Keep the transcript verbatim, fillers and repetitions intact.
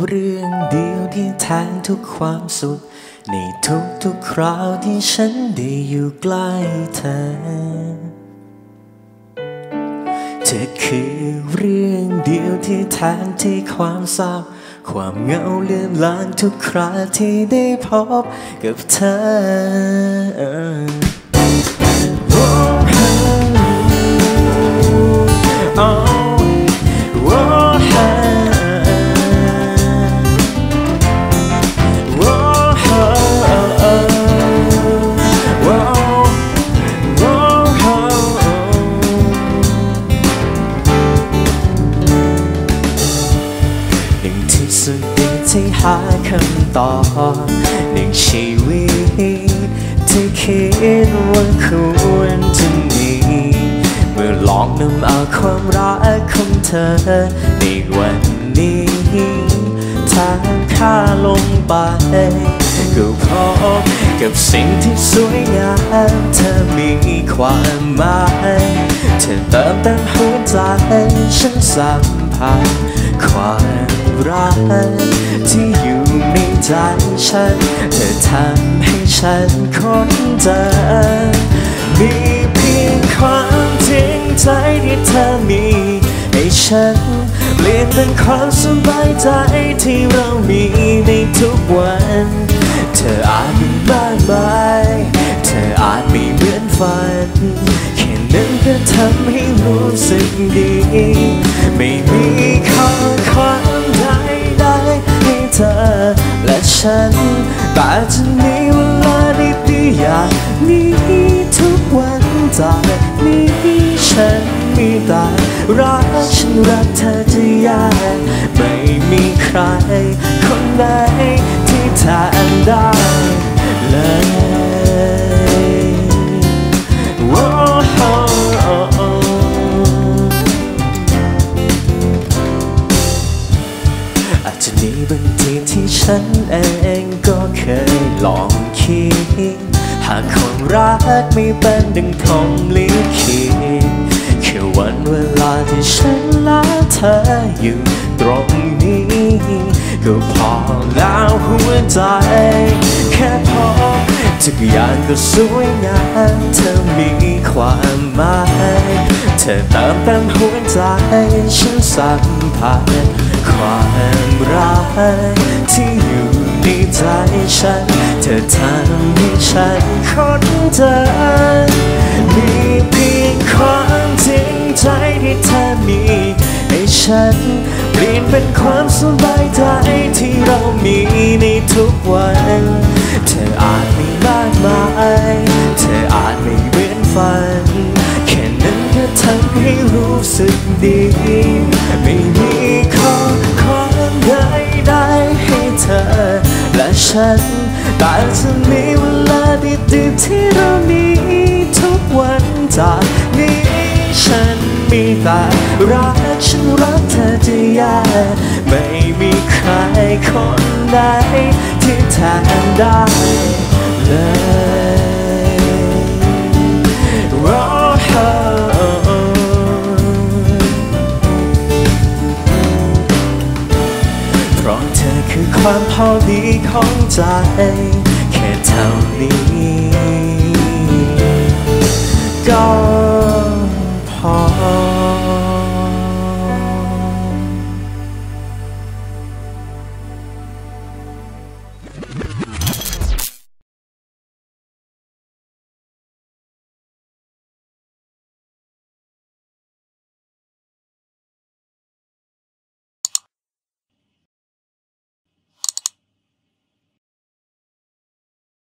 เรื่องเดียวที่แทนทุกความสุขในทุกทุกคราวที่ฉันได้อยู่ใกล้เธอเธอคือเรื่องเดียวที่แทนที่ความเศร้าความเหงาเลือนลางทุกคราที่ได้พบกับเธอที่หาคำตอบหนึ่งชีวิตที่คิดว่าควรจะมีเมื่อลองนำเอาความรักของเธอในวันนี้ทางข้าลงไปก็พบกับสิ่งที่สวยงามเธอมีความหมายเธอเติมเต็มหัวใจฉันสัมผัสความรักที่อยู่ในใจฉันเธอทำให้ฉันค้นเจอมีเพียงความจริงใจที่เธอมีให้ฉันเปลี่ยนเป็นความสบายใจที่เรามีในทุกวันเธออาจมีมากมายเธออาจไม่เหมือนฝันแค่นั้นก็ทำให้รู้สึกดีไม่มีข้อความใดได้ให้เธอและฉันแต่จะมีเวลาดีๆอย่างนี้ทุกวันจากนี้ฉันมีแต่รักฉันรักเธอจะยากไม่มีใครคนไหนที่แทนได้เลยอาจจะมีบางทีที่ฉันเองก็เคยลองคิดหากความรักไม่เป็นดังพรหมลิขิตแค่วันเวลาที่ฉันและเธออยู่ตรงนี้ก็พอแล้วหัวใจแค่พอทุกอย่างก็สวยงามเธอมีความหมายเธอเติมเต็มหัวใจฉันสัมผัสความรักที่อยู่ในใจฉันเธอทำให้ฉันค้นเจอมีเพียงความจริงใจที่เธอมีให้ฉันเปลี่ยนเป็นความสบายใจที่เรามีในทุกวันเธออาจไม่มากมายเธออาจไม่เหมือนฝันแค่นั้นก็ทำให้รู้สึกดีไม่มีข้อความใดได้ให้เธอและฉันแต่จะมีเวลาดีๆที่เรามีทุกวันจากนี้ฉันมีแต่รักฉันรักเธอจะยากไม่มีใครคนใดที่แทนได้เลยเพราะเธอคือความพอดีของใจแค่เท่านี้ก็